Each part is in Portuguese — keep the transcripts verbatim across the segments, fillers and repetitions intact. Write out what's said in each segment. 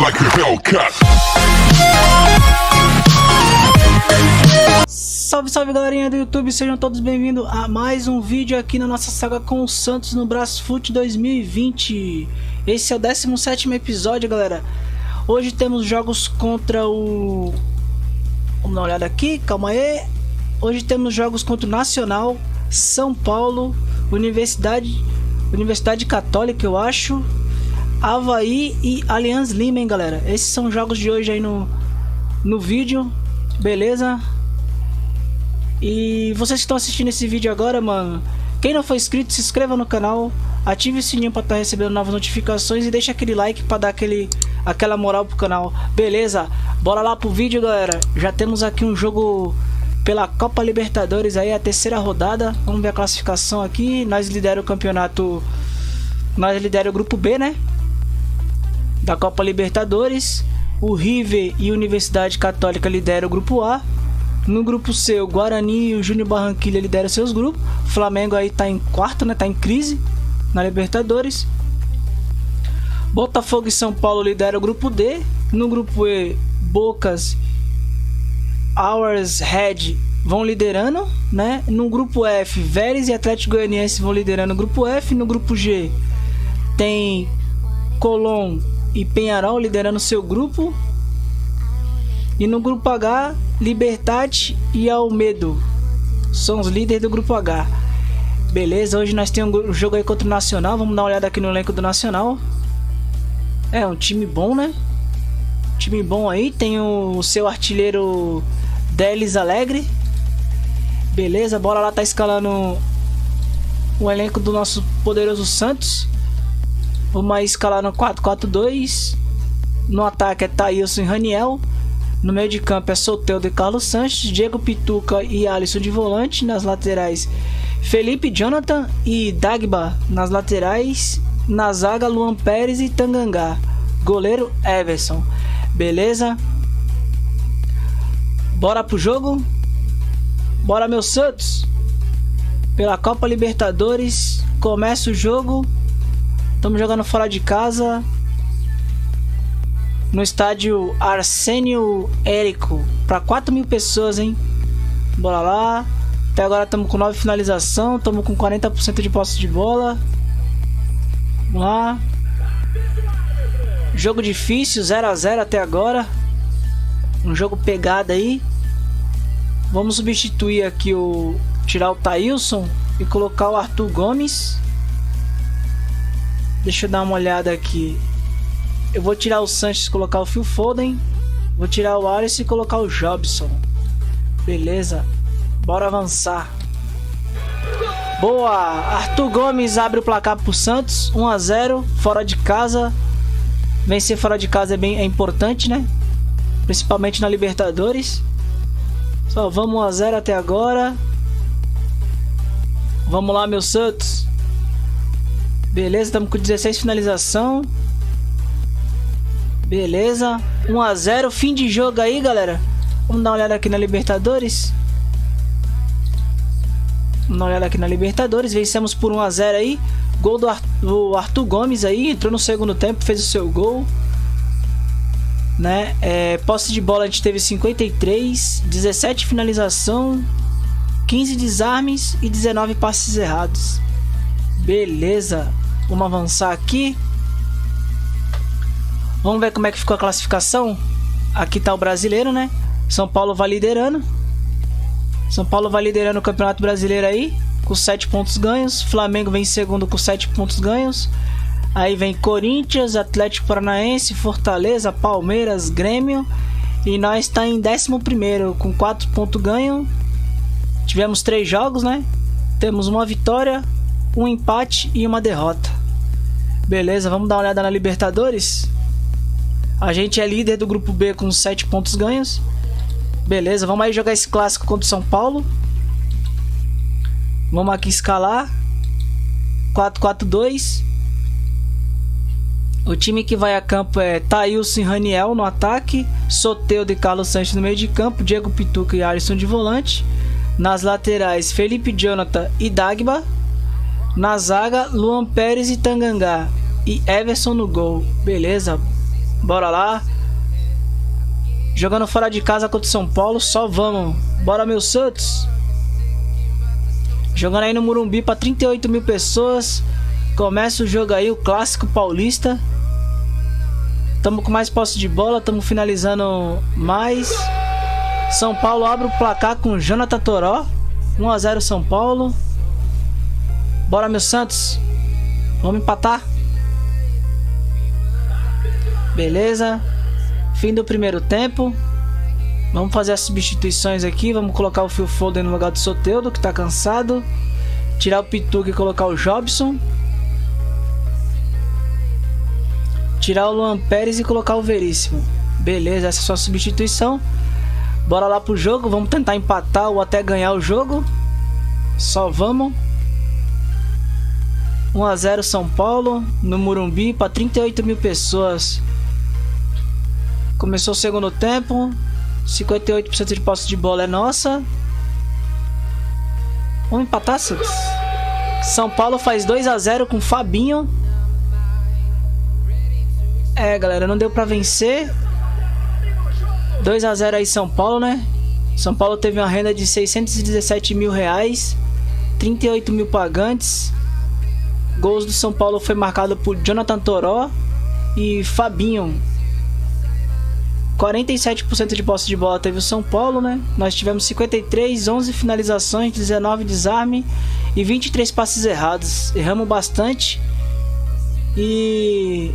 like a Hellcat. Salve, salve galerinha do YouTube, sejam todos bem-vindos a mais um vídeo aqui na nossa saga com o Santos no Brasfoot dois mil e vinte. Esse é o décimo sétimo episódio, galera. Hoje temos jogos contra o... Vamos dar uma olhada aqui, calma aí. Hoje temos jogos contra o Nacional, São Paulo, Universidade, Universidade Católica, eu acho, Avaí e Allianz Lima, hein, galera. Esses são os jogos de hoje aí no, no vídeo, beleza? E vocês que estão assistindo esse vídeo agora, mano, quem não for inscrito, se inscreva no canal, ative o sininho para estar recebendo novas notificações e deixa aquele like para dar aquele, aquela moral pro canal, beleza? Bora lá pro vídeo, galera. Já temos aqui um jogo pela Copa Libertadores aí, a terceira rodada. Vamos ver a classificação aqui. Nós lideramos o campeonato, nós lideramos o grupo B, né, da Copa Libertadores. O River e Universidade Católica lideram o grupo A. No grupo C, o Guarani e o Júnior Barranquilla lideram seus grupos. O Flamengo aí tá em quarto, né? Tá em crise na Libertadores. Botafogo e São Paulo lideram o grupo D. No grupo E, Bocas, Ours Red vão liderando, né? No grupo F, Vélez e Atlético Goianiense vão liderando o grupo F. No grupo G, tem Colón e Peñarol liderando seu grupo. E no grupo H, Libertad e Almedo são os líderes do grupo H. Beleza, hoje nós temos um jogo aí contra o Nacional. Vamos dar uma olhada aqui no elenco do Nacional. É um time bom, né? Time bom aí. Tem o seu artilheiro Delis Alegre. Beleza, bora lá, tá escalando o elenco do nosso poderoso Santos. Vamos aí escalar no quatro quatro dois. No ataque é Thailson e Raniel. No meio de campo é Soteldo e Carlos Sanches, Diego Pituca e Alisson de volante. Nas laterais, Felipe Jonathan e Dagba. Nas laterais, na zaga, Luan Pérez e Tanganga. Goleiro, Everson. Beleza? Bora pro jogo? Bora, meu Santos! Pela Copa Libertadores, começa o jogo. Estamos jogando fora de casa, no estádio Arsênio Érico, para quatro mil pessoas, hein? Bora lá. Até agora estamos com nove finalização, estamos com quarenta por cento de posse de bola. Vamos lá. Jogo difícil, zero a zero até agora. Um jogo pegado aí. Vamos substituir aqui o... tirar o Thailson e colocar o Arthur Gomes. Deixa eu dar uma olhada aqui. Eu vou tirar o Sanches e colocar o Phil Foden. Vou tirar o Alisson e colocar o Jobson. Beleza. Bora avançar. Boa! Arthur Gomes abre o placar pro Santos. um a zero. Fora de casa. Vencer fora de casa é, bem, é importante, né? Principalmente na Libertadores. Só vamos um a zero até agora. Vamos lá, meu Santos. Beleza, estamos com dezesseis finalização. Beleza, um a zero, fim de jogo aí, galera. Vamos dar uma olhada aqui na Libertadores. Vamos dar uma olhada aqui na Libertadores. Vencemos por um a zero aí. Gol do Arthur, Arthur Gomes aí, entrou no segundo tempo, fez o seu gol, né? É, posse de bola a gente teve cinquenta e três, dezessete finalização, quinze desarmes e dezenove passes errados. Beleza, vamos avançar aqui. Vamos ver como é que ficou a classificação. Aqui tá o brasileiro, né? São Paulo vai liderando. São Paulo vai liderando o Campeonato Brasileiro aí, com sete pontos ganhos. Flamengo vem em segundo com sete pontos ganhos. Aí vem Corinthians, Atlético Paranaense, Fortaleza, Palmeiras, Grêmio. E nós tá em décimo primeiro com quatro pontos ganhos. Tivemos três jogos, né? Temos uma vitória, um empate e uma derrota. Beleza, vamos dar uma olhada na Libertadores. A gente é líder do grupo B com sete pontos ganhos. Beleza, vamos aí jogar esse clássico contra o São Paulo. Vamos aqui escalar quatro quatro dois. O time que vai a campo é Thailson e Raniel no ataque, Soteldo e Carlos Sanches no meio de campo, Diego Pituca e Alisson de volante. Nas laterais, Felipe Jonathan e Dagba. Na zaga, Luan Pérez e Tanganga. E Everson no gol. Beleza. Bora lá. Jogando fora de casa contra o São Paulo. Só vamos. Bora, meu Santos. Jogando aí no Morumbi para trinta e oito mil pessoas. Começa o jogo aí, o clássico paulista. Tamo com mais posse de bola. Tamo finalizando mais. São Paulo abre o placar com Jonathan Toró. um a zero São Paulo. Bora, meu Santos. Vamos empatar. Beleza. Fim do primeiro tempo. Vamos fazer as substituições aqui. Vamos colocar o Phil Foden no lugar do Soteldo, que tá cansado. Tirar o Pituca e colocar o Jobson. Tirar o Luan Pérez e colocar o Veríssimo. Beleza, essa é a sua substituição. Bora lá pro jogo. Vamos tentar empatar ou até ganhar o jogo. Só vamos. um a zero São Paulo no Morumbi para trinta e oito mil pessoas. Começou o segundo tempo. cinquenta e oito por cento de posse de bola é nossa. Vamos empatar, Santos. São Paulo faz dois a zero com Fabinho. É, galera, não deu pra vencer. dois a zero aí São Paulo, né? São Paulo teve uma renda de seiscentos e dezessete mil reais. trinta e oito mil pagantes. Gols do São Paulo foi marcado por Jonathan Toró e Fabinho. quarenta e sete por cento de posse de bola teve o São Paulo, né? Nós tivemos cinquenta e três, onze finalizações, dezenove desarme e vinte e três passes errados. Erramos bastante. E...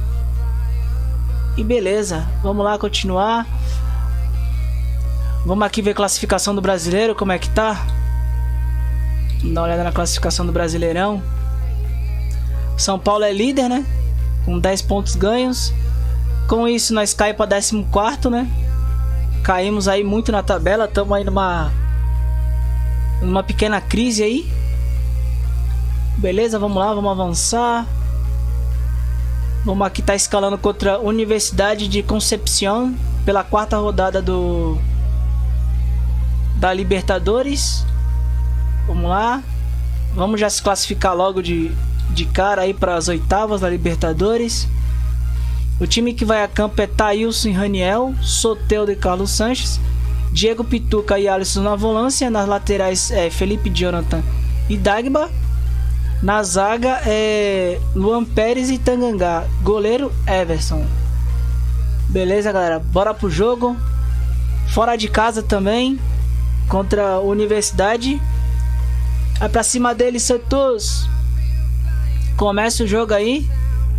E beleza, vamos lá continuar. Vamos aqui ver a classificação do Brasileiro, como é que tá. Dá uma olhada na classificação do Brasileirão. São Paulo é líder, né? Com dez pontos ganhos. Com isso nós caímos para décimo quarto, né? Caímos aí muito na tabela. Estamos aí numa numa pequena crise aí. Beleza, vamos lá, vamos avançar. Vamos aqui estar tá escalando contra a Universidade de Concepción pela quarta rodada do da Libertadores. Vamos lá. Vamos já se classificar logo de, de cara aí para as oitavas da Libertadores. O time que vai a campo é Thailson e Raniel, Soteldo e Carlos Sanches, Diego Pituca e Alisson na volância. Nas laterais é Felipe Jonathan e Dagba. Na zaga é Luan Pérez e Tangangá. Goleiro Everson. Beleza, galera, bora pro jogo. Fora de casa também, contra a Universidade. Vai pra cima dele, Santos. Começa o jogo aí.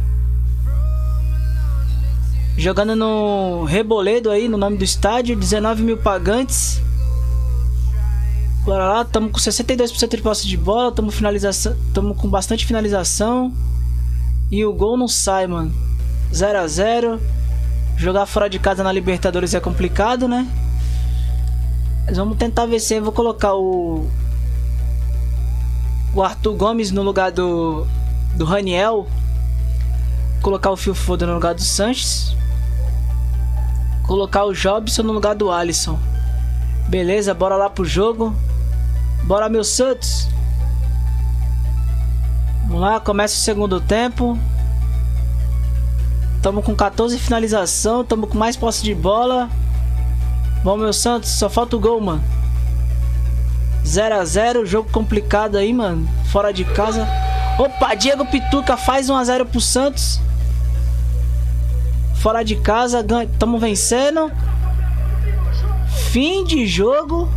Jogando no Reboledo aí, no nome do estádio. dezenove mil pagantes. Bora lá, estamos com sessenta e dois por cento de posse de bola. Estamos finalização, estamos com bastante finalização. E o gol não sai, mano. zero a zero. Jogar fora de casa na Libertadores é complicado, né? Mas vamos tentar vencer. Eu vou colocar o O Arthur Gomes no lugar do Do Raniel. Colocar o Phil Foden no lugar do Sanches. Colocar o Jobson no lugar do Alisson. Beleza, bora lá pro jogo. Bora, meu Santos. Vamos lá, começa o segundo tempo. Estamos com quatorze finalização. Estamos com mais posse de bola. Vamos, meu Santos, só falta o gol, mano. zero a zero, jogo complicado aí, mano. Fora de casa. Opa, Diego Pituca faz um a zero pro Santos. Fora de casa, estamos vencendo. Fim de jogo.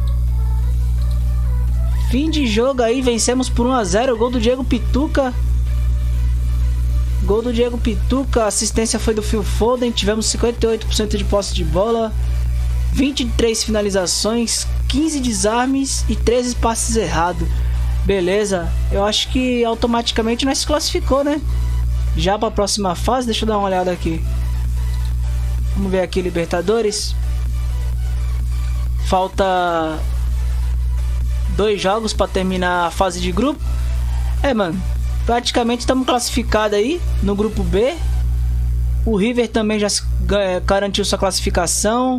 Fim de jogo aí, vencemos por um a zero. Gol do Diego Pituca. Gol do Diego Pituca. A assistência foi do Phil Foden. Tivemos cinquenta e oito por cento de posse de bola, vinte e três finalizações, quinze desarmes e treze passes errados. Beleza, eu acho que automaticamente nós se classificou, né? Já para a próxima fase. Deixa eu dar uma olhada aqui. Vamos ver aqui, Libertadores. Falta dois jogos para terminar a fase de grupo. É, mano, praticamente estamos classificados aí no grupo B. O River também já garantiu sua classificação.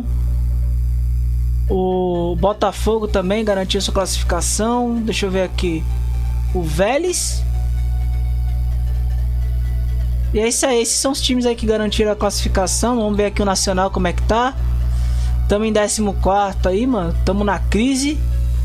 O Botafogo também garantiu sua classificação. Deixa eu ver aqui. O Vélez E é isso aí, esses são os times aí que garantiram a classificação. Vamos ver aqui o Nacional como é que tá. Tamo em décimo quarto aí, mano. Tamo na crise.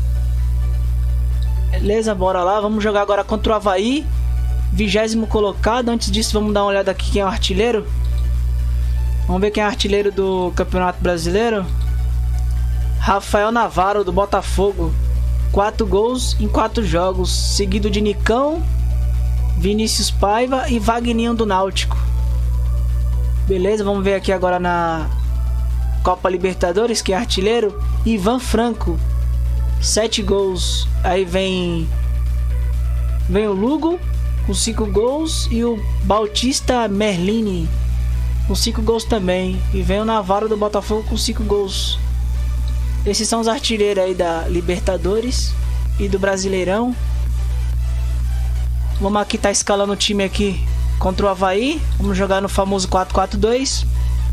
Beleza, bora lá. Vamos jogar agora contra o Avaí, vigésimo colocado. Antes disso, vamos dar uma olhada aqui quem é o artilheiro. Vamos ver quem é o artilheiro do Campeonato Brasileiro. Rafael Navarro, do Botafogo. quatro gols em quatro jogos. Seguido de Nicão, Vinícius Paiva e Vagninho do Náutico. Beleza, vamos ver aqui agora na Copa Libertadores, que é artilheiro. Ivan Franco, sete gols. Aí vem Vem o Lugo com cinco gols. E o Bautista Merlini com cinco gols também. E vem o Navarro do Botafogo com cinco gols. Esses são os artilheiros aí da Libertadores e do Brasileirão. Vamos aqui, tá escalando o time aqui contra o Avaí. Vamos jogar no famoso quatro quatro dois.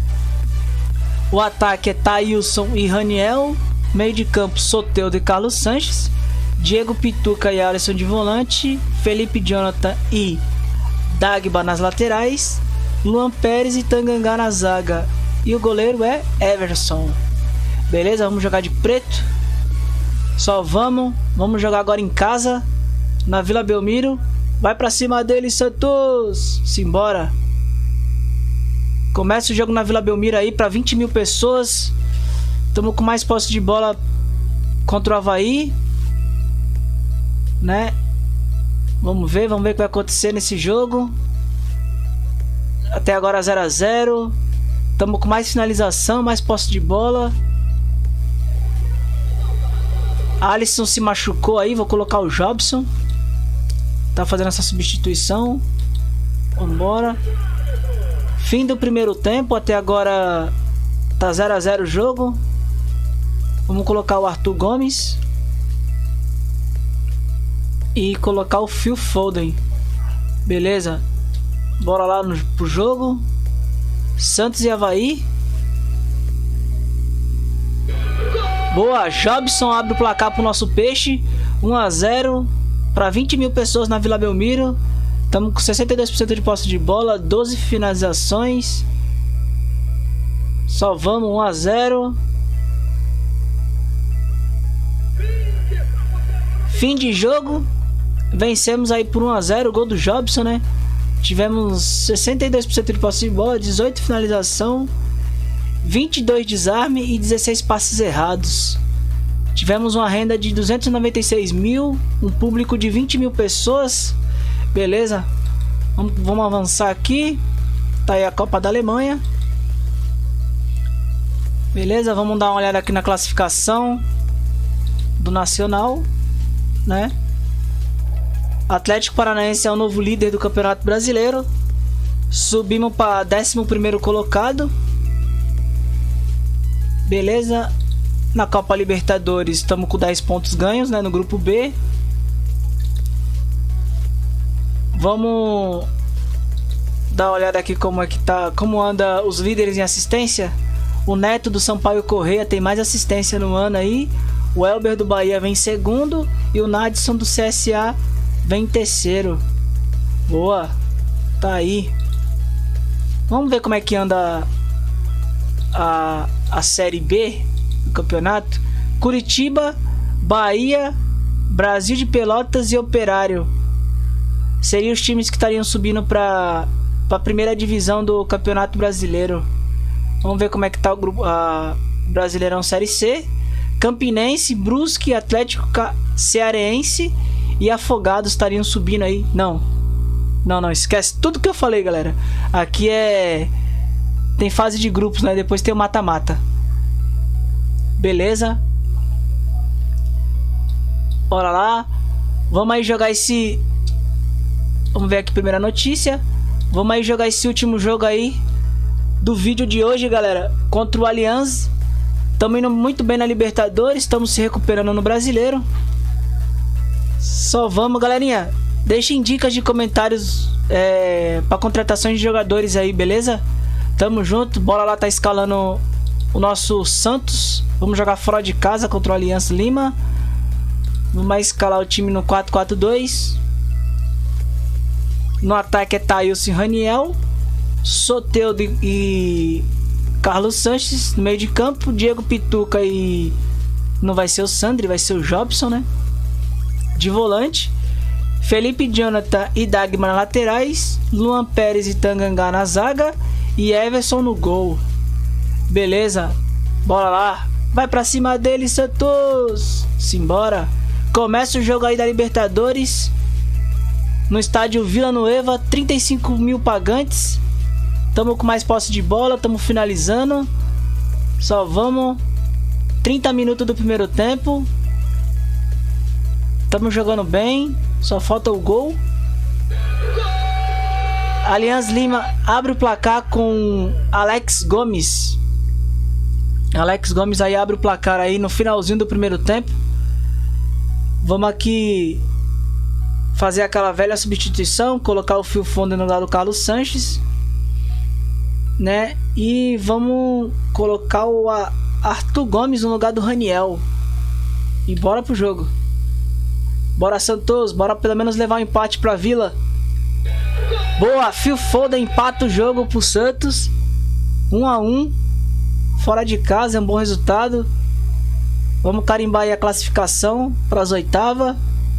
O ataque é Thailson e Raniel. Meio de campo, Soteldo e Carlos Sanches. Diego Pituca e Alisson de volante. Felipe Jonathan e Dagba nas laterais. Luan Pérez e Tanganga na zaga. E o goleiro é Everson. Beleza, vamos jogar de preto. Só vamos. Vamos jogar agora em casa, na Vila Belmiro. Vai pra cima dele, Santos. Simbora. Começa o jogo na Vila Belmiro aí pra vinte mil pessoas. Estamos com mais posse de bola contra o Avaí, né? Vamos ver, vamos ver o que vai acontecer nesse jogo. Até agora zero a zero. Estamos com mais finalização, mais posse de bola. Alisson se machucou aí, vou colocar o Jobson. Tá fazendo essa substituição. Vambora. Fim do primeiro tempo, até agora tá zero a zero o jogo. Vamos colocar o Arthur Gomes. E colocar o Phil Foden. Beleza. Bora lá no, pro jogo. Santos e Avaí. Boa, Jobson abre o placar pro nosso peixe. um a zero para vinte mil pessoas na Vila Belmiro. Estamos com sessenta e dois por cento de posse de bola, doze finalizações. Só vamos, um a zero. Fim de jogo. Vencemos aí por um a zero, gol do Jobson, né? Tivemos sessenta e dois por cento de posse de bola, dezoito finalização, vinte e dois desarme e dezesseis passes errados. Tivemos uma renda de duzentos e noventa e seis mil, um público de vinte mil pessoas. Beleza, vamos, vamos avançar aqui. Tá aí a Copa da Alemanha. Beleza, vamos dar uma olhada aqui na classificação do Nacional, né? Atlético Paranaense é o novo líder do Campeonato Brasileiro. Subimos para décimo primeiro colocado. Beleza. Na Copa Libertadores estamos com dez pontos ganhos, né, no grupo B. Vamos dar uma olhada aqui como é que tá, como anda os líderes em assistência. O Neto do Sampaio Correia tem mais assistência no ano aí. O Elber do Bahia vem em segundo e o Nadson do C S A vem em terceiro. Boa. Tá aí. Vamos ver como é que anda a, a Série B do campeonato. Curitiba, Bahia, Brasil de Pelotas e Operário seriam os times que estariam subindo para a primeira divisão do Campeonato Brasileiro. Vamos ver como é que tá o grupo, a Brasileirão Série C. Campinense, Brusque, Atlético Cearense e Afogados estariam subindo aí. Não, não, não, esquece tudo que eu falei, galera. Aqui é... tem fase de grupos, né? Depois tem o mata-mata. Beleza. Bora lá. Vamos aí jogar esse... Vamos ver aqui a primeira notícia. Vamos aí jogar esse último jogo aí do vídeo de hoje, galera. Contra o Alianza. Estamos indo muito bem na Libertadores. Estamos se recuperando no Brasileiro. Só vamos, galerinha. Deixem dicas de comentários é, para contratações de jogadores aí, beleza? Tamo junto. Bora lá, tá escalando o nosso Santos. Vamos jogar fora de casa contra o Aliança Lima. Vamos escalar o time no quatro quatro dois. No ataque é Thailson e Raniel. Soteldo e Carlos Sanches no meio de campo. Diego Pituca e... não vai ser o Sandri, vai ser o Jobson, né? De volante. Felipe Jonathan e Dagmar na laterais. Luan Pérez e Tanganga na zaga. E Everson no gol. Beleza? Bora lá. Vai pra cima dele, Santos. Simbora. Começa o jogo aí da Libertadores. No estádio Vila Nueva. trinta e cinco mil pagantes. Tamo com mais posse de bola. Tamo finalizando. Só vamos. trinta minutos do primeiro tempo. Tamo jogando bem. Só falta o gol. Alianza Lima abre o placar com Alex Gomes. Alex Gomes aí abre o placar aí no finalzinho do primeiro tempo. Vamos aqui fazer aquela velha substituição, colocar o Phil Foden no lugar do Carlos Sanches, né? E vamos colocar o Arthur Gomes no lugar do Raniel. E bora pro jogo. Bora, Santos, bora pelo menos levar um empate pra Vila. Boa, Phil Foden empata o jogo pro Santos. um a um. Fora de casa, é um bom resultado. Vamos carimbar aí a classificação para as oitavas.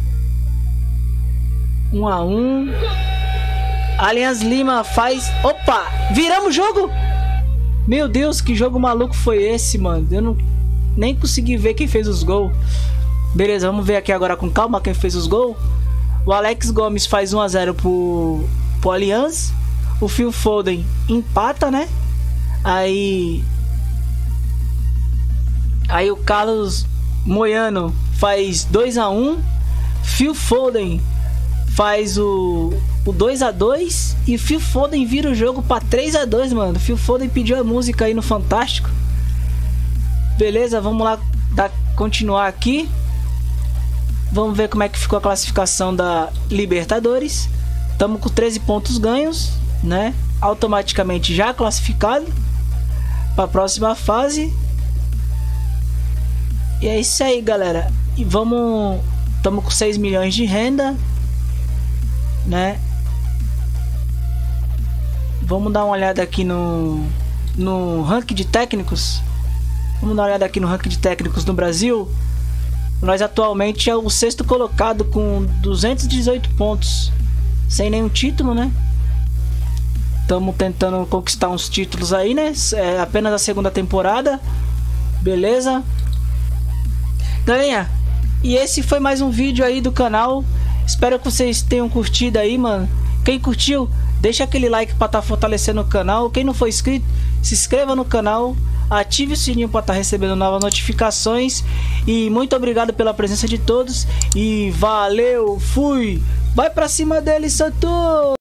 um a um. Alianza Lima faz... Opa! Viramos o jogo! Meu Deus, que jogo maluco foi esse, mano? Eu não nem consegui ver quem fez os gols. Beleza, vamos ver aqui agora com calma quem fez os gols. O Alex Gomes faz um a zero pro, pro Alianza. O Phil Foden empata, né? Aí... Aí o Carlos Moiano faz dois a um. Phil Foden faz o, o dois a dois. E Phil Foden vira o jogo para três a dois, mano. Phil Foden pediu a música aí no Fantástico. Beleza, vamos lá dar, continuar aqui. Vamos ver como é que ficou a classificação da Libertadores. Estamos com treze pontos ganhos, né? Automaticamente já classificado para a próxima fase. E é isso aí, galera. E vamos... Estamos com seis milhões de renda, né? Vamos dar uma olhada aqui no... No ranking de técnicos. Vamos dar uma olhada aqui no ranking de técnicos no Brasil. Nós atualmente é o sexto colocado com duzentos e dezoito pontos. Sem nenhum título, né? Estamos tentando conquistar uns títulos aí, né? É apenas a segunda temporada. Beleza? Galerinha, e esse foi mais um vídeo aí do canal. Espero que vocês tenham curtido aí, mano. Quem curtiu, deixa aquele like pra estar tá fortalecendo o canal. Quem não for inscrito, se inscreva no canal. Ative o sininho para estar tá recebendo novas notificações. E muito obrigado pela presença de todos. E valeu, fui. Vai pra cima dele, Santos.